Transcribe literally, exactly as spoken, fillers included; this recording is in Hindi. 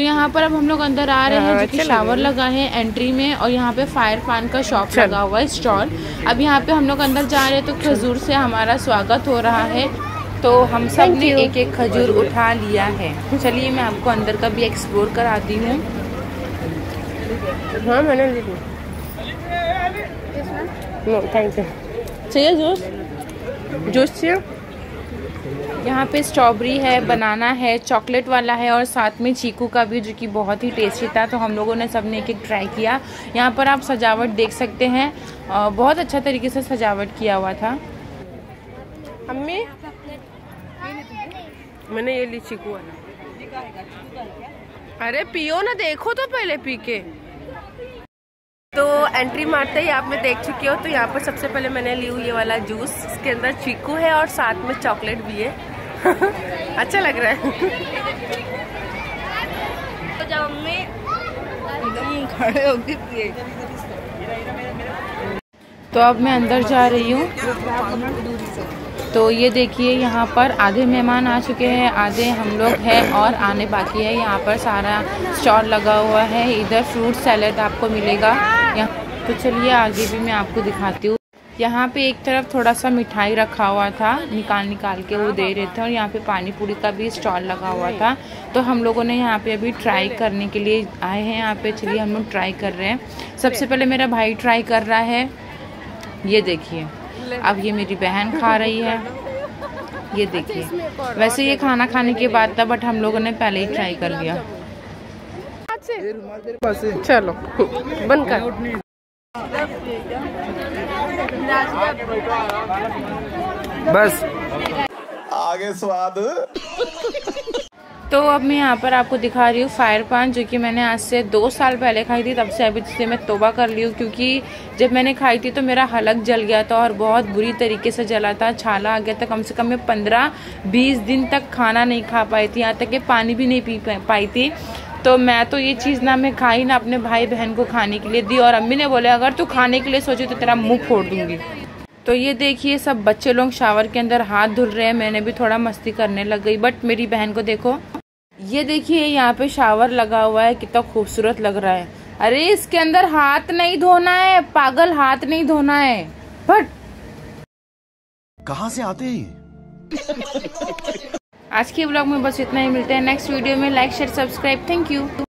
यहाँ पर अब हम लोग अंदर आ रहे हैं, जो कि शावर लगा है एंट्री में, और यहाँ पे फायर पान का शॉप लगा हुआ है, स्टॉल। अब यहाँ पे हम लोग अंदर जा रहे हैं तो खजूर से हमारा स्वागत हो रहा है, तो हम सब ने एक एक खजूर उठा लिया है। चलिए मैं आपको अंदर का भी एक्सप्लोर कराती हूँ। हाँ मैंने ले ली। No thank you. चाहिए जूस? जूस चाहिए? यहाँ पे स्ट्रॉबेरी है, बनाना है, चॉकलेट वाला है, और साथ में चीकू का भी, जो कि बहुत ही टेस्टी था। तो हम लोगों ने सबने एक एक ट्राई किया। यहाँ पर आप सजावट देख सकते हैं, बहुत अच्छा तरीके से सजावट किया हुआ था। अम्मी मैंने ये ली चीकू वाला। अरे पियो ना, देखो तो पहले पी के। तो एंट्री मारते ही आप में देख चुकी हो, तो यहाँ पर सबसे पहले मैंने ली हुई ये वाला जूस। इसके अंदर चीकू है और साथ में चॉकलेट भी है। अच्छा लग रहा है। तो जब मम्मी एकदम खड़े होके पिए। तो अब मैं अंदर जा रही हूँ। तो ये देखिए, यहाँ पर आधे मेहमान आ चुके हैं, आधे हम लोग हैं और आने बाकी है। यहाँ पर सारा स्टॉल लगा हुआ है। इधर फ्रूट सैलेड आपको मिलेगा यहाँ। तो चलिए आगे भी मैं आपको दिखाती हूँ। यहाँ पे एक तरफ थोड़ा सा मिठाई रखा हुआ था, निकाल निकाल के वो दे रहे थे, और यहाँ पे पानी पूरी का भी स्टॉल लगा हुआ था। तो हम लोगों ने यहाँ पे अभी ट्राई करने के लिए आए हैं यहाँ पे। चलिए हम लोग ट्राई कर रहे हैं। सबसे पहले मेरा भाई ट्राई कर रहा है, ये देखिए। अब ये मेरी बहन खा रही है, ये देखिए। वैसे ये खाना खाने के बाद था, बट हम लोगों ने पहले ही ट्राई कर लिया। चलो बंद कर। बस आगे स्वाद। तो अब मैं यहाँ पर आपको दिखा रही हूँ फायर पान, जो कि मैंने आज से दो साल पहले खाई थी। तब से अभी से मैं तौबा कर ली हूँ, क्योंकि जब मैंने खाई थी तो मेरा हलक जल गया था और बहुत बुरी तरीके से जला था, छाला आ गया था। कम से कम मैं पंद्रह बीस दिन तक खाना नहीं खा पाई थी, यहाँ तक कि पानी भी नहीं पी पाई थी। तो मैं तो ये चीज़ ना मैं खाई ना अपने भाई बहन को खाने के लिए दी, और अम्मी ने बोले अगर तू खाने के लिए सोची तो तेरा मुँह फोड़ दूंगी। तो ये देखिए, सब बच्चे लोग शावर के अंदर हाथ धुल रहे हैं। मैंने भी थोड़ा मस्ती करने लग गई, बट मेरी बहन को देखो, ये देखिए यहाँ पे शावर लगा हुआ है, कितना खूबसूरत लग रहा है। अरे इसके अंदर हाथ नहीं धोना है पागल, हाथ नहीं धोना है। बट कहाँ से आते हैं? आज के ब्लॉग में बस इतना ही। मिलते हैं नेक्स्ट वीडियो में। Like share subscribe. Thank you.